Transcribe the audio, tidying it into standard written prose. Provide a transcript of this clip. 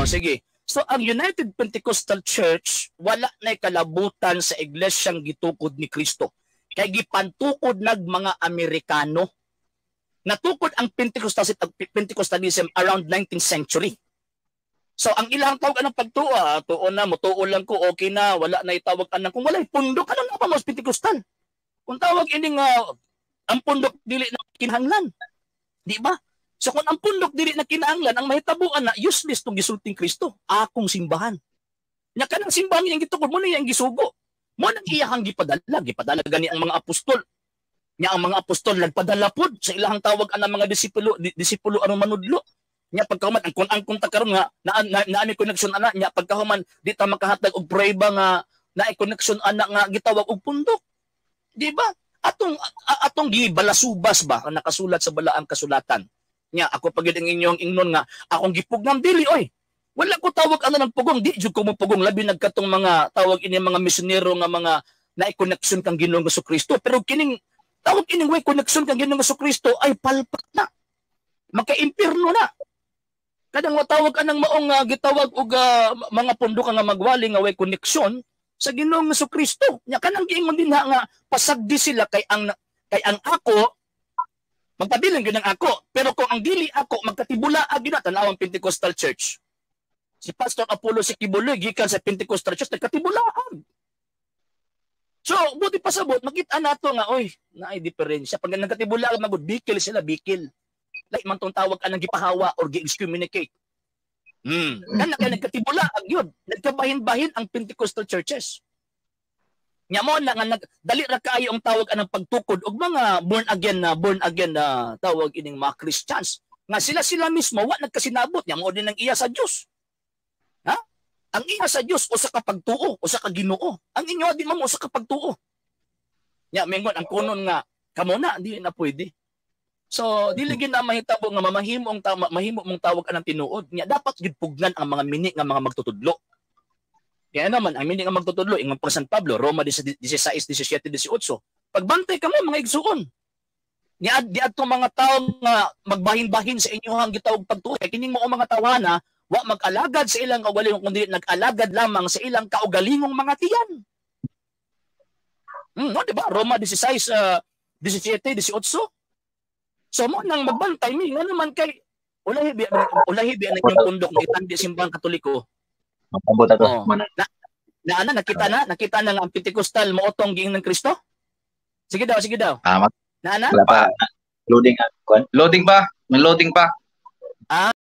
sige. So ang United Pentecostal Church wala na kalabutan sa iglesyang gitukod ni Kristo. Kay gipantukod nag mga Amerikano. Natukod ang Pentecostalism around 19th century. So ang ilang tawag anong pagtuo, tuon na mutuo lang ko okay na, wala na itawag anang kung walay pundok ano na pa mas Pentecostal. Kung tawag ini nga ang pundok dili na kinahanglan. Di ba? So kung ang pundok dili na kinahanglan, ang mahitabuan na useless tong gisulting Kristo, akong simbahan. Nya kanang simbahan yang gitukod mo na yang gisugo. Mo nang iyahang gipadala gani ang mga apostol. Nya ang mga apostol nagpadala pod sa ilahang tawag ang mga disipulo aron manudlo. Nya pagkahuman ang kun karon nga naami connection ana nya pagkahuman di ta makahatag og prueba nga naay connection ana nga gitawag og pundok. Di ba? Atong gibalasubas ba ang nakasulat sa balaang kasulatan. Nya ako pagid ang inyong ingnon nga akong gipugnam dili oy. Wala ko tawag ano ng pugong, di jud ko mo pugong labi nagkatong mga tawag ini mga misyonero nga mga naay connection kang Ginoong Jesucristo pero kining tawag ining way connection kang Ginoong Jesucristo ay palpak na. Maka-impierno na. Kadang matawag anang maong gitawag og mga pundok nga magwali nga way connection sa Ginoong Jesucristo. Nya kanang giingon din nga pasagdi sila kay ang ako magpabiling gyud ang ako pero kung ang dili ako magkatibula gyud na tanawang Pentecostal Church. Si Pastor Apollo Sikibuloy gikan sa Pentecostal Church nagkatibulaan. So, buti pasabot, makita nato nga, oy, naay diferensya. Pag nagkatibula, magud bikil sila, bikil. Like man tong tawag anang gipahawa or gi-excommunicate. Kana kay nagkatibula, agyod. Nagkabahin-bahin ang Pentecostal churches. Nya mo na nga dali ra kaayo ang tawag anang pagtukod og mga born again na tawag ining mga Christians. Nga sila mismo wa nagkasinabot nya mo din ang iya sa Dios. Ha? Ang iya sa Dios usa ka pagtuo, usa ka Ginoo. Ang inyo di man usa ka pagtuo. Nya mengon ang kunon nga kamo na di na pwede. So dili gyud na mahitabo nga mahimo mong tawag anang tinuod. Nya dapat gid pugnan ang mga mini nga mga magtutudlo. Kaya naman ang mini nga magtutudlo ingon pa San Pablo, Roma 16:17-18. Pagbantay kamo mga igsuon. Nya di adto mga tawo nga magbahin-bahin sa inyohang gitawag pagtuo. Kay kining mao mga tawhana wa mag-alagad sa ilang kaugalingong kundi nag-alagad lamang sa ilang kaugalingong mga tiyan. No, di ba? Roma 16:17-18. So mo nang magbantay mi nga naman kay ulahibi ang inyong pundok ng itandi simbang Katoliko. Mapabot ato. Nakita na nga ang Pentecostal mootong giing ng Kristo? Sige daw. Wala Na? pa. Loading pa. May loading pa.